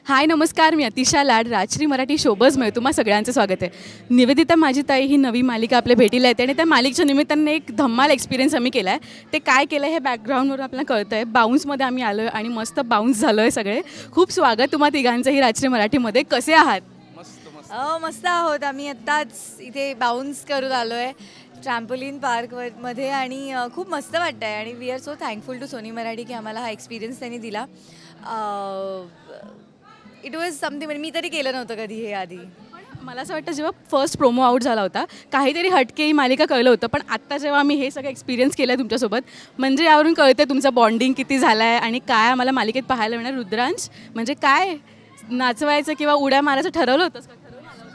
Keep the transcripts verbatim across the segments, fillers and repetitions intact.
हाय नमस्कार, मी अतिशा लाड, राजश्री मराठी शोबजमध्ये तुम्हा सगळ्यांचं स्वागत आहे. निवेदिता माझी ताई ही नवी मालिका आपल्या भेटीला येते आणि त्या मालिकेच्या निमित्ताने एक धम्माल एक्सपिरियन्स आम्ही केला आहे. ते काय केलं हे बॅकग्राऊंडवरून आपल्याला कळतं आहे. बाउन्समध्ये आम्ही आलो आहे आणि मस्त बाउन्स झालो आहे सगळे. खूप स्वागत तुम्हा तिघांचंही राजश्री मराठीमध्ये. कसे आहात? अ मस्त आहोत. आम्ही आत्ताच इथे बाउन्स करून आलो आहे ट्रॅम्पोलिन पार्कमध्ये आणि खूप मस्त वाटतं आहे आणि we are so thankful to Sony Marathi की आम्हाला हा एक्सपिरियन्स त्यांनी दिला. इट वॉज समथिंग, मी तरी केलं नव्हतं कधी हे आधी. मला असं वाटतं जेव्हा फर्स्ट प्रोमो आउट झाला होता काहीतरी हटके ही मालिका कळलं होतं, पण आत्ता जेव्हा आम्ही हे सगळं एक्सपिरियन्स केलं आहे तुमच्यासोबत म्हणजे यावरून कळतं तुमचं बॉन्डिंग किती झालं आहे आणि काय आम्हाला मालिकेत पाहायला मिळणार. रुद्रांश, म्हणजे काय नाचवायचं किंवा उड्या मारायचं ठरवलं होतंस का?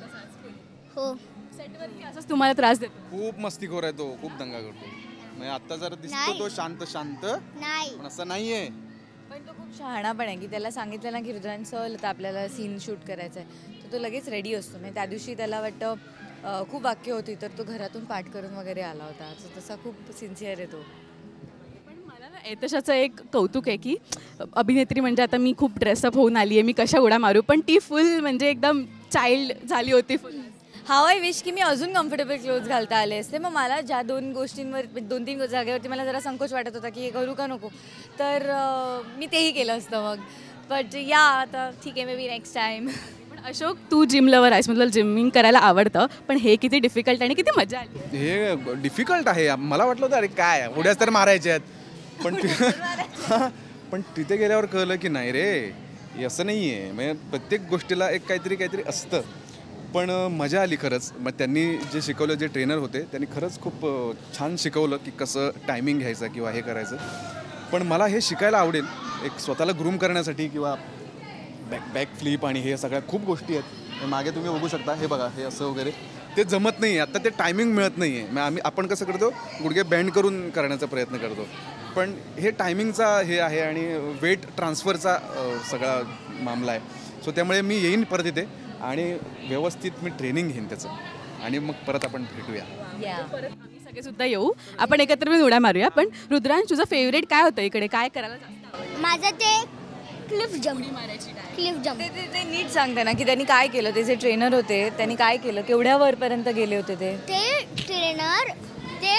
हो. सेटवरती असंच तुम्हाला त्रास देतो? खूप मस्तीखोर आहे तो, खूप दंगा करतो. म्हणजे आता जर दिसतो नाही. तो शांत शांत नाही. पण असं नाहीये. पण तो खूप शहाणा पण आहे की त्याला सांगितलं ना की रुद्रांश चल तर आपल्याला सीन शूट करायचा आहे तर तो लगेच रेडी असतो. म्हणजे त्या दिवशी त्याला वाटतं अ, खूप वाक्य होती तर तो घरातून पाठ करून वगैरे आला होता. तर तसा खूप सिन्सिअर आहे तो. पण मला ना यतशाचं एक कौतुक आहे की अभिनेत्री म्हणजे आता मी खूप ड्रेसअप होऊन आली आहे, मी कशा उड्या मारू, पण ती फुल म्हणजे एकदम चाइल्ड झाली होती फुल. हाव आय विश की मी अजून कम्फर्टेबल क्लोथ घालता आले असते. मग मला ज्या दोन गोष्टींवर दोन तीन जागेवरती मला जरा संकोच वाटत होता की हे करू का नको, तर मी तेही केलं असतं मग. बट या आता ठीक आहे, मे बी नेक्स्ट टाईम. पण अशोक, तू जिम लवर आहेस, मतलब जिमिंग करायला आवडतं, पण हे किती डिफिकल्ट आणि किती मजा आली? हे डिफिकल्ट आहे. मला वाटलं होतं अरे काय उड्याच तर मारायच्या आहेत, पण ति- पण तिथे गेल्यावर कळलं की नाही रे, हे असं नाही आहे. म्हणजे प्रत्येक गोष्टीला एक काहीतरी काहीतरी असतं. पण मजा आली खरंच. मग त्यांनी जे शिकवलं, जे ट्रेनर होते त्यांनी खरंच खूप छान शिकवलं की कसं टायमिंग घ्यायचं किंवा हे करायचं. पण मला हे शिकायला आवडेल एक स्वतःला ग्रूम करण्यासाठी किंवा बॅक बॅक फ्लिप आणि हे सगळ्या खूप गोष्टी आहेत. मागे तुम्ही बघू शकता, हे बघा हे असं वगैरे ते जमत नाही आहे. आता ते टायमिंग मिळत नाही आहे. मग आम्ही आपण कसं करतो, गुडघे बँड करून करण्याचा प्रयत्न करतो, पण हे टायमिंगचा हे आहे आणि वेट ट्रान्सफरचा सगळा मामला आहे. सो त्यामुळे मी येईन परत इथे आणि व्यवस्थित मी ट्रेनिंग घेईन त्याचं आणि मग परत आपण भेटूया. परत आम्ही सगळे सुद्धा येऊ, आपण एकत्र मिळून उड्या मारूया. पण रुद्रांश, तुझं फेवरेट काय होतं इकडे, काय करायला जास्त आवडतं? माझं ते क्लिफ जम्प मारायची क्लिफ जम्प ते ते ते नीट सांगते ना की त्यांनी काय केलं. ते जे ट्रेनर होते त्यांनी काय केलं, केवढ्या वरपर्यंत गेले होते ते ते ट्रेनर ते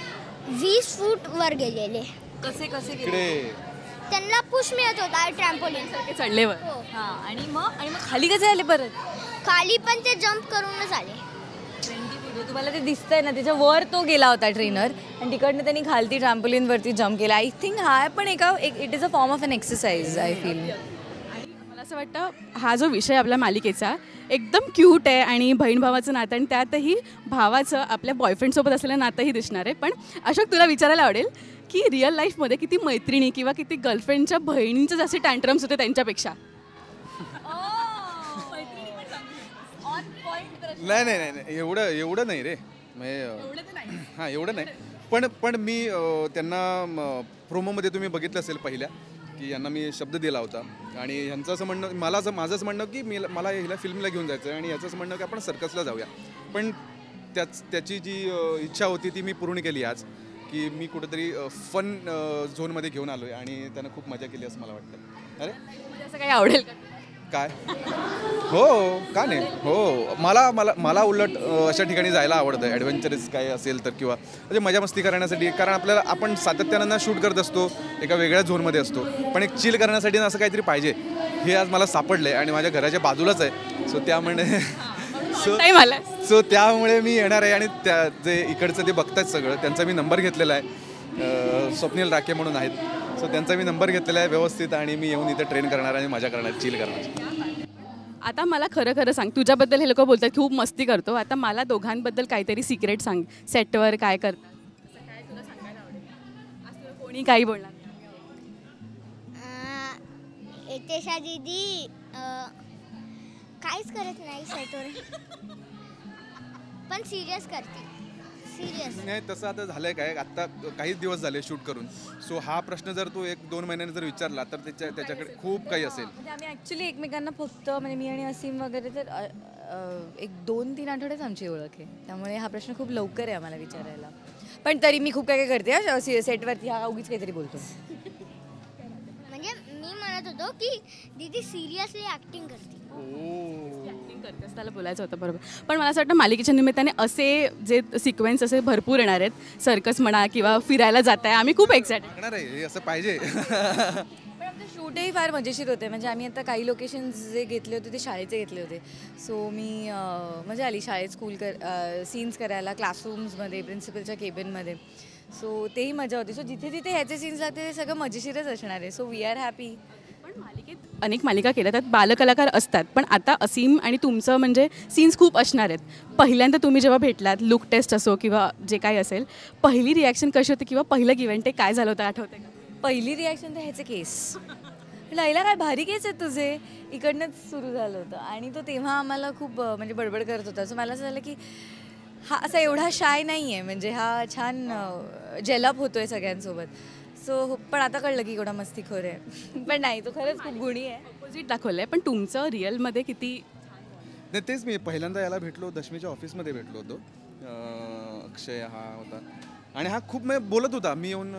वीस फूट वर गेलेले. कसे कसे गेले? इकडे त्यांना पुश मिळत होता ट्रॅम्पोलिन. चढलेवर. हो. हां, आणि मग आणि मग खाली कसे आले परत? खाली पण ते जम्प करूनच आले. तुम्हाला ते दिसतंय ना, त्याच्या वर तो गेला होता ट्रेनर आणि तिकडनं त्यांनी खालती ट्रॅम्पोलिनवरती जम्प केला. आय थिंक हा पण एका एक it is a form of an exercise I feel. मला असं वाटतं हा जो विषय आपल्या मालिकेचा एकदम क्यूट आहे आणि बहीण भावाचं नातं, आणि त्यातही भावाचं आपल्या बॉयफ्रेंडसोबत असलेलं नातंही दिसणार आहे. पण अशोक, तुला विचारायला आवडेल की रिअल लाईफमध्ये किती मैत्रिणी किंवा किती गर्लफ्रेंडच्या बहिणींचे जसे टँट्रम्स होते त्यांच्यापेक्षा? नाही नाही नाही नाही, एवढं एवढं नाही रे. म्हणजे हां एवढं नाही, पण पण मी अ, त्यांना प्रोमोमध्ये तुम्ही बघितलं असेल पहिल्या की यांना मी शब्द दिला होता आणि ह्यांचं असं म्हणणं, मला असं माझंच म्हणणं की मी मला हिला फिल्मला घेऊन जायचं आहे आणि याचंच म्हणणं की आपण सर्कसला जाऊया. पण त्याच त्याची जी इच्छा होती ती मी पूर्ण केली आज, की मी कुठेतरी फन झोनमध्ये घेऊन आलो आहे आणि त्यानं खूप मजा केली असं मला वाटतं. अरे म्हणजे असं काही आवडेल का? काय हो, का नाही हो, मला मला मला उलट अशा ठिकाणी जायला आवडतं. ॲडव्हेंचरस काय असेल तर, किंवा म्हणजे मजा मस्ती करण्यासाठी. कारण आपल्याला आपण सातत्यानं शूट करत असतो, एका वेगळ्या झोनमध्ये असतो, पण एक चिल करण्यासाठी असं काहीतरी पाहिजे. हे आज मला सापडलं आहे आणि माझ्या घराच्या बाजूलाच आहे. सो त्यामुळे सो मला सो त्यामुळे मी येणार आहे आणि त्या जे इकडचं ते बघतात सगळं त्यांचा मी नंबर घेतलेला आहे. स्वप्नील राखे म्हणून आहेत, सो त्यांचा मी नंबर घेतलेला आहे व्यवस्थित आणि मी येऊन इथे ट्रेन करणार आणि मजा करणार, चिल करणार. आता मला खरं खरं सांग, तुझ्याबद्दल हे लोक बोलतात खूप मस्ती करतो. आता मला दोघांबद्दल काहीतरी सिक्रेट सांग. सेटवर काय करतात, असं काय तुला सांगायला आवडेल? आज तुला कोणी काही बोलणार नाही? यतेशा दीदी काहीच करत नाही सेटवर, पण सिरियस करते. सिरियस नाही तसं आता झालं आहे काय, आत्ता काहीच दिवस झाले शूट करून. सो हा प्रश्न जर तू एक दोन महिन्याने जर विचारला तर त्याच्या त्याच्याकडे खूप काही असेल. म्हणजे आम्ही ॲक्च्युली एकमेकांना फक्त म्हणजे मी आणि असीम वगैरे तर अ, अ, एक दोन तीन आठवड्याच आमची ओळख आहे. त्यामुळे हा प्रश्न खूप लवकर आहे आम्हाला विचारायला. पण तरी मी खूप काय काय करते हा सेटवरती. हा उगीच काहीतरी बोलतो. म्हणजे मी म्हणत होतो होतो की दीदी सिरियसली ॲक्टिंग करते. ॲक्टिंग करतेस त्याला बोलायचं होतं बरोबर. पण मला असं वाटतं मालिकेच्या निमित्ताने असे जे सिक्वेन्स असे भरपूर येणार आहेत, सर्कस म्हणा किंवा फिरायला जात आहे, आम्ही खूप एक्सायटेड. लागणार आहे हे असं पाहिजे. पण आमचं शूटही फार मजेशीर होते. म्हणजे आम्ही आता काही लोकेशन्स जे घेतले होते ते शाळेचे घेतले होते. सो मी अं, मजा आली शाळेत स्कूल कर सीन्स करायला, क्लासरूम्समध्ये, प्रिन्सिपलच्या केबिनमध्ये. सो तेही मजा होती. सो जिथे जिथे ह्याचे सीन्स लागते ते सगळं मजेशीरच असणार आहे. So we are happy. पण मालिकेत अनेक मालिका केल्या, त्यात बालकलाकार असतात, पण आता असीम आणि तुमचं म्हणजे सीन्स खूप असणार आहेत. पहिल्यांदा तुम्ही जेव्हा भेटलात, लुक टेस्ट असो किंवा जे काही असेल, पहिली रिॲक्शन कशी होती किंवा पहिलं इव्हेंट ते काय झालं होतं आठवते का? पहिली रिॲक्शन तर ह्याचे केस, लैला काय भारी केस आहेत तुझे, इकडनंच सुरू झालं होतं. आणि तो तेव्हा आम्हाला खूप अं, म्हणजे बडबड करत होता. सो मला असं झालं की हा असा एवढा शाय नाही आहे, म्हणजे हा छान जेलअप होतो आहे सगळ्यांसोबत. सो पण आता कळलं की एवढा मस्तीखोर आहे. पण नाही, तो खरंच खूप गुणी आहे. ऑपोजिट दाखवलं आहे, पण तुमचं रिअलमध्ये किती नाही तेच मी पहिल्यांदा याला भेटलो, दशमीच्या ऑफिसमध्ये भेटलो होतो. अं, अक्षय हा होता आणि हा खूप म्हणजे बोलत होता. मी येऊन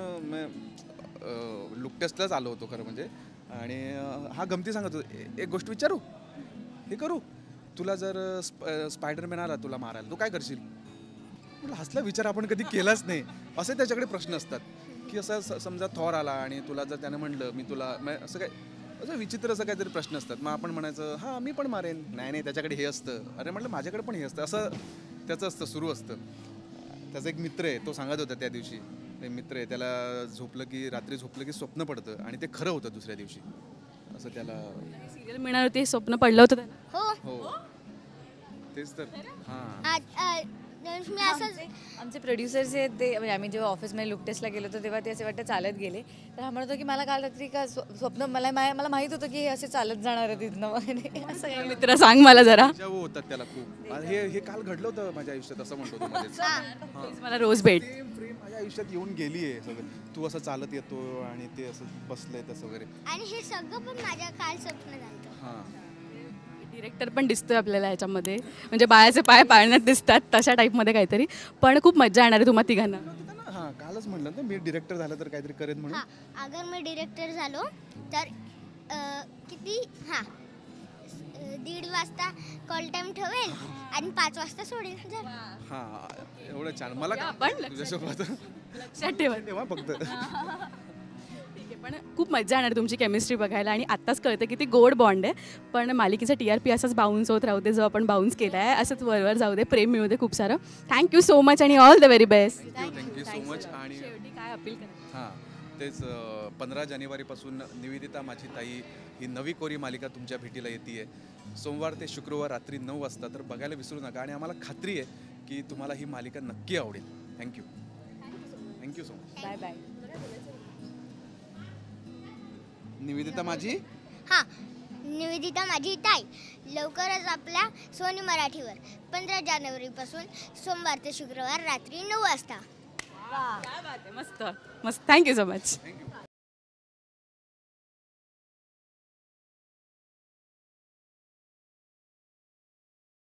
लुक टेस्टलाच आलो होतो खरं म्हणजे. आणि अं, हा गमती सांगत होता, "ए- एक गोष्ट विचारू, हे करू, तुला जर स्प स्पायडरमॅन आला तुला मारायला, तू काय करशील?" म्हटलं हसला विचार आपण कधी केलाच नाही. असे त्याच्याकडे प्रश्न असतात की असं स- समजा थॉर आला आणि तुला जर त्यानं म्हणलं मी तुला म- असं काय असं विचित्र असं काहीतरी प्रश्न असतात. मग आपण म्हणायचं हां मी पण मारेन. नाही नाही त्याच्याकडे हे असतं. अरे म्हटलं माझ्याकडे पण हे असतं. असं त्याचं असतं, सुरू असतं. त्याचा एक मित्र आहे, तो सांगत होता त्या दिवशी. ते मित्र आहे, त्याला झोपलं की रात्री झोपलं की स्वप्न पडतं आणि ते खरं होतं दुसऱ्या दिवशी. असं त्याला सिरियल मिळणार होती हे स्वप्न पडलं होतं त्याला. हो हो तेच तर. हां आज अ, मी असंच आमचे प्रोड्युसर्स आहेत ते, म्हणजे आम्ही जेव्हा ऑफिसमध्ये लुक टेस्टला गेलो होतो तेव्हा ते असे वाटतं चालत गेले. तर हा म्हणतो की मला काल रात्री का स्व- स्वप्न मला मा- मला माहीत होतं की हे असे चालत जाणार आहे तिथनं वगैरे असं काही. मित्र सांग मला जरा. जाऊ होतात त्याला खूप. आणि हे हे काल घडलं होतं माझ्या आयुष्यात असं म्हणतो तो मध्येच. प्लीज मला रोज भेट. सेम फ्रेम माझ्या आयुष्यात येऊन गेली आहे सगळं. तू असं चालत येतो आणि ते असं बसलंय तसं वगैरे. आणि हे सगळं पण माझ्या काल स्वप्न झालं. हां डिरेक्टर पण दिसतोय आपल्याला ह्याच्यामध्ये, म्हणजे बाळाचे पाय पाळण्यात दिसतात तशा टाईपमध्ये काहीतरी. पण खूप मजा येणार आहे तुम्हा तिघांना. हां कालच म्हणलं ना मी डिरेक्टर झालं तर काहीतरी करेन म्हणून. हां अगर मी डिरेक्टर झालो तर अ, किती हां अ, दीड वाजता कॉल टाईम ठेवेल आणि पाच वाजता सोडेल. झालं. हां एवढं छान. मला या, काय पण तुझ्यासोबत लक्षात ठेवा. तेव्हा फक्त. ठीक आहे, पण खूप मजा येणार तुमची केमिस्ट्री बघायला. आणि आत्ताच कळतं की ती गोड बॉन्ड आहे. पण मालिकेचा टी आर पी असाच बाउन्स होत राहू दे, जो आपण बाउन्स केला आहे असंच वरवर जाऊ दे, प्रेम मिळू दे खूप सारं. थँक्यू सो मच आणि all the very best. Thank you so much. आणि शेवटी काय अपील करा? हां तेच पंधरा जानेवारीपासून निवेदिता माझी ताई ही नवी कोरी मालिका तुमच्या भेटीला येते आहे. सोमवार ते शुक्रवार रात्री नऊ वाजता. तर बघायला विसरू नका. आणि आम्हाला खात्री आहे की तुम्हाला ही मालिका नक्की आवडेल. Thank you thank you so much. Bye bye. Nivedita माझी हां निवेदिता माझी ताई लवकरच आपल्या सोनी मराठीवर पंधरा जानेवारीपासून सोमवार ते शुक्रवार रात्री नऊ वाजता. काय बात आहे, मस्त मस्त. Thank you so much. थँक्यू.